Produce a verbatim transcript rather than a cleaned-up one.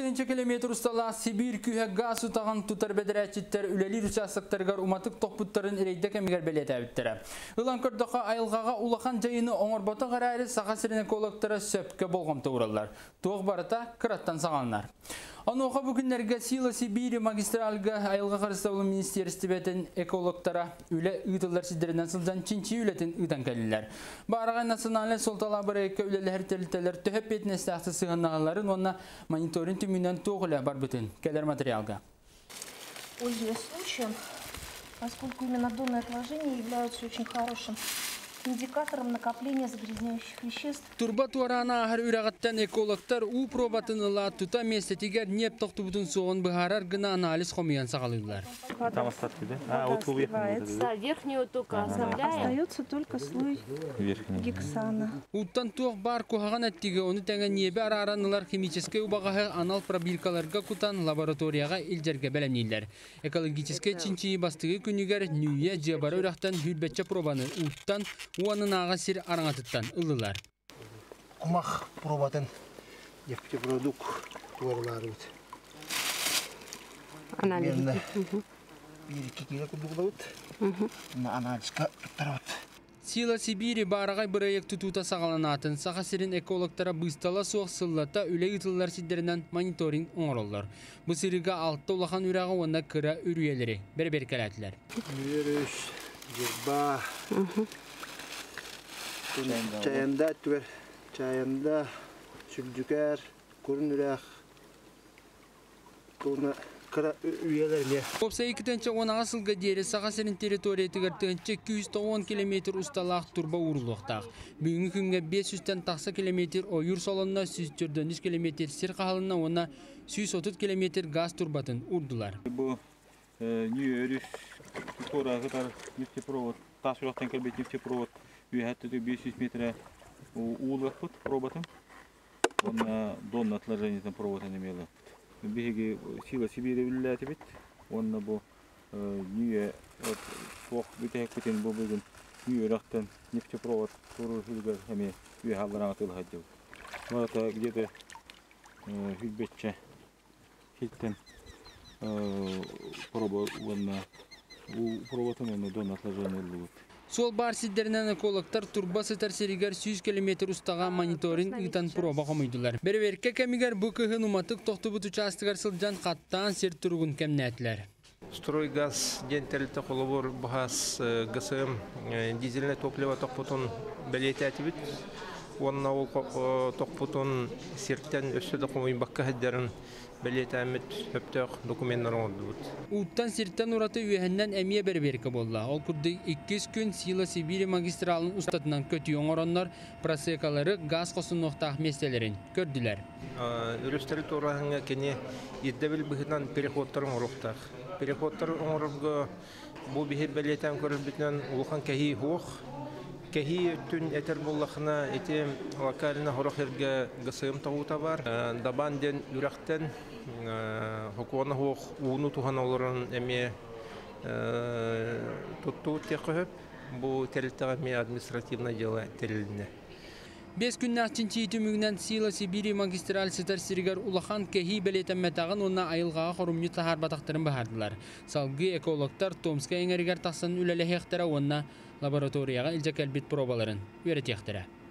сексен километр устала Сибирь күйе газ утаган тутар бедерәчиттер үлелир участоктаргар уматык топпуттарын ирейде кемигер белетәбиттер. Ылан көрдөккө айылгага улахан жайыны оңорбото карары саха сирин экологтары сөпкө болгон тууралар. Туг барыта кыраттан саганлар. Ануға бүгінлерге Сила Сибирь магистральга айылға қарыстаулы министерстібетін экологтара үлі ұйтылар сидерінен сылжан чинчи үлетін ұйтан кәлілер. Барағай национальный солтала бір екі үлелі әртелітелер төһіп бетіне стақты сығанағаларын онына мониторинг түмінен тоғылы бар бүтін. Кәлер материалға. Пользуясь случаем, поскольку именно донные отложения являются очень хорошим индикатором накопления загрязняющих веществ. Турба туарана ахар үрағаттан экологтар у пробатын ыла тута местетигер неп тоқты бүтін соғын бұхарар гына анализ қомиян сағалылар. Да, верхний уток остается только слой гексана. Уттан туық бар кухаган әттіге оны тәңі небе араранылар химический убағағы анал пробиркаларға кутан лабораторияға илжерге бәлемнейлер. Экологический чинчи бастығы күнігер нүйе жебары үрақтан хүрбетче пробаны уттан уанын аға сир араңатыттан ылылар. Кумақ пробатын нефтепродукт туарлары өт. Анализ. Bir-iki kilo kudukla өт. Анализка тұттар өт. Сила Сибирь барағай бірайек тұтута сағаланатын саха сирин экологтара бұстала соқ сыллата үлі ұтылар сидерінен мониторинг оңыролар. Бұл сиріға алтта улахан үрағы онда кыра үрүйелері бер-бер кәләтілер. Үріш, жүрба, чайында түгер, чайында сүлдүкер, көрін үрәқ, көні кыра үйелер не. Опса екітінші онаға сылға дері саға сәрін территория тігіртігінші екі жүз он километр ұсталақ турба ұрлықтақ. Бүгінгі күнге бес жүзден тақсы километр ойыр солынна жүз төрт жүз километр сер қағалына ona жүз отыз километр газ турбатын ұрдылар. Бұл нүй өріш тұтора ғытар нефтепровод, тас ұрақтан кәлбет нефтепровод үйәттігі бес жүз метр ұлық бұд пробатын. Оны донна отложениятын проводын емелі. Беги Сила Сибирь үлләті бит. Оны бұл нүйе соқ бүтәк бүтен бұл бүгін нүйе рақтан нефтепровод тұру үлгір әме үйе халлараңа тыл хаддев. Марата где-то үлбетче хиттен пробод оны прободын оны дон отложение үлді. Сол бар сидерінен экологтар турба сытар серигер жүз километр устаға мониторинг ұйтан проба қомойдылар. Берверке кәмігер бұл күйін уматық тоқты бұт участығар сылжан қаттан сер тұрғын кәмнәтілер. Стройгаз дентелті қолыбыр бұғас ғысым дизельне топливо тоқпұтын бәлеті әтібіт. Онына ол тоқпұтын серттен өсседі қомойын баққа әддерін бәлеті әмет өптіқ документтер оңырды бұд. Уттан серттен ұраты үйәхіннен әмие бәрберкі болды. Ол күрді екі жүз күн Сила Сибирь магистралын ұстатынан көті оңыронлар просекалары газ қосын оқтақ местелерін көрділер. Үрістері тұрағыңа кене еддәбіл бұғынан переходтарын ұрықтақ. Переходтар оңырғы бұл бігер бәлетен көріл бітінен ұлған кәхи хоқ. Кәхи түн әтер боллақына әте локалына хорохерге ғысығым тағута бар. Дабан ден үрәқтен хокуаны хоқ уыны туған оларын әме тұтту текііп, бұл тәрілттіға ме административна дела тәріліне. Бес күннәк чинчи түмігінен Сила Сибирь магистраль сытар сиригер улахан кәхи бәлетен мәтағын онна айылғаға қорумны тахар батақтарын бағардылар. Салғы экологтар Томска еңерігер тақсан үләлі хектара онна лабораторияға илжек әлбет пробаларын өретектірі.